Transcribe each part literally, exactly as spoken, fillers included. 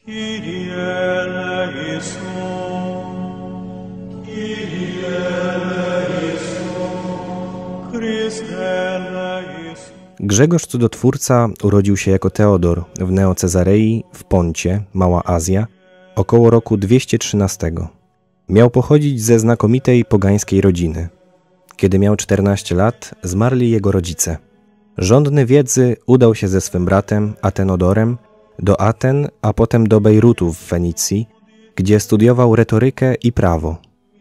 Grzegorz Cudotwórca urodził się jako Teodor w Neocezarei w Poncie, Mała Azja, około roku dwieście trzynastego. Miał pochodzić ze znakomitej pogańskiej rodziny. Kiedy miał czternaście lat, zmarli jego rodzice. Żądny wiedzy udał się ze swym bratem Atenodorem do Aten, a potem do Bejrutu w Fenicji, gdzie studiował retorykę i prawo.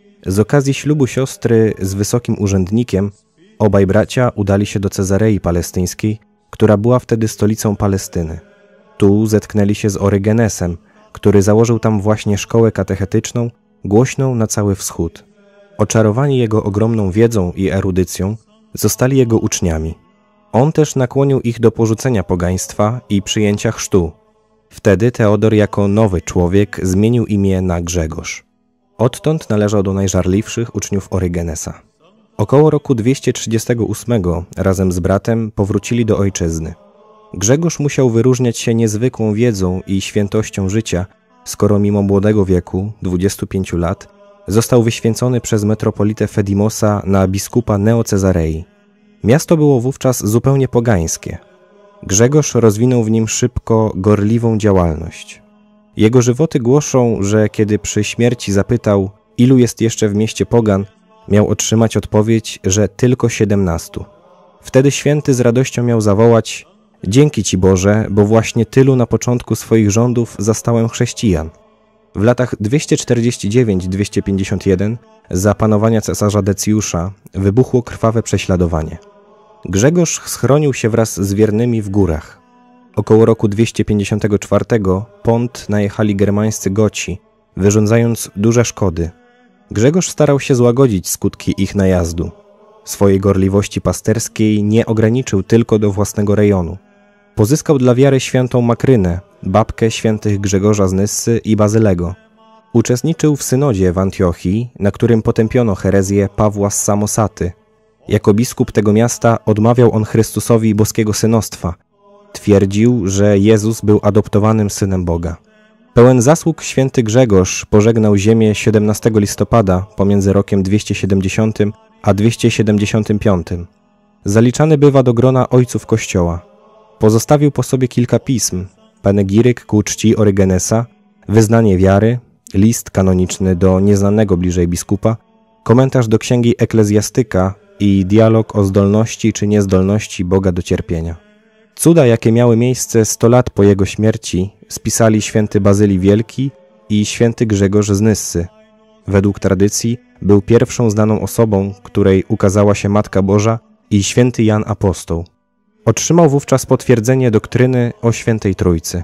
Z okazji ślubu siostry z wysokim urzędnikiem obaj bracia udali się do Cezarei Palestyńskiej, która była wtedy stolicą Palestyny. Tu zetknęli się z Orygenesem, który założył tam właśnie szkołę katechetyczną, głośną na cały wschód. Oczarowani jego ogromną wiedzą i erudycją, zostali jego uczniami. On też nakłonił ich do porzucenia pogaństwa i przyjęcia chrztu. Wtedy Teodor jako nowy człowiek zmienił imię na Grzegorz. Odtąd należał do najżarliwszych uczniów Orygenesa. Około roku dwieście trzydziestego ósmego razem z bratem powrócili do ojczyzny. Grzegorz musiał wyróżniać się niezwykłą wiedzą i świętością życia, skoro mimo młodego wieku, dwudziestu pięciu lat, został wyświęcony przez metropolitę Fedimosa na biskupa Neocezarei. Miasto było wówczas zupełnie pogańskie. Grzegorz rozwinął w nim szybko gorliwą działalność. Jego żywoty głoszą, że kiedy przy śmierci zapytał, ilu jest jeszcze w mieście pogan, miał otrzymać odpowiedź, że tylko siedemnastu. Wtedy święty z radością miał zawołać: dzięki Ci Boże, bo właśnie tylu na początku swoich rządów zastałem chrześcijan. W latach dwieście czterdzieści dziewięć do dwieście pięćdziesiąt jeden za panowania cesarza Decjusza wybuchło krwawe prześladowanie. Grzegorz schronił się wraz z wiernymi w górach. Około roku dwieście pięćdziesiątego czwartego Pont najechali germańscy Goci, wyrządzając duże szkody. Grzegorz starał się złagodzić skutki ich najazdu. Swojej gorliwości pasterskiej nie ograniczył tylko do własnego rejonu. Pozyskał dla wiary świętą Makrynę, babkę świętych Grzegorza z Nyssy i Bazylego. Uczestniczył w synodzie w Antiochii, na którym potępiono herezję Pawła z Samosaty. Jako biskup tego miasta odmawiał on Chrystusowi boskiego synostwa. Twierdził, że Jezus był adoptowanym synem Boga. Pełen zasług święty Grzegorz pożegnał ziemię siedemnastego listopada pomiędzy rokiem dwieście siedemdziesiątym a dwieście siedemdziesiątym piątym. Zaliczany bywa do grona ojców Kościoła. Pozostawił po sobie kilka pism, panegiryk ku czci Orygenesa, wyznanie wiary, list kanoniczny do nieznanego bliżej biskupa, komentarz do księgi Eklezjastyka i dialog o zdolności czy niezdolności Boga do cierpienia. Cuda, jakie miały miejsce sto lat po jego śmierci, spisali święty Bazylii Wielki i święty Grzegorz z Nyssy. Według tradycji był pierwszą znaną osobą, której ukazała się Matka Boża i święty Jan Apostoł. Otrzymał wówczas potwierdzenie doktryny o Świętej Trójcy.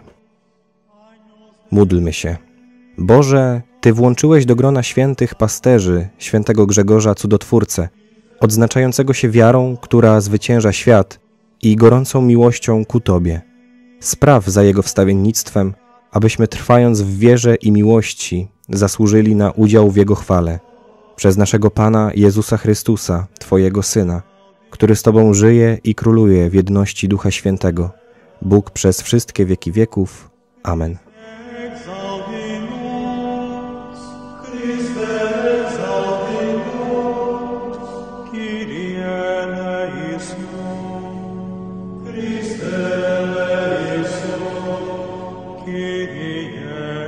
Módlmy się. Boże, Ty włączyłeś do grona świętych pasterzy świętego Grzegorza Cudotwórcę, odznaczającego się wiarą, która zwycięża świat, i gorącą miłością ku Tobie. Spraw za jego wstawiennictwem, abyśmy trwając w wierze i miłości zasłużyli na udział w Jego chwale. Przez naszego Pana Jezusa Chrystusa, Twojego Syna, który z Tobą żyje i króluje w jedności Ducha Świętego, Bóg przez wszystkie wieki wieków. Amen. Kyrie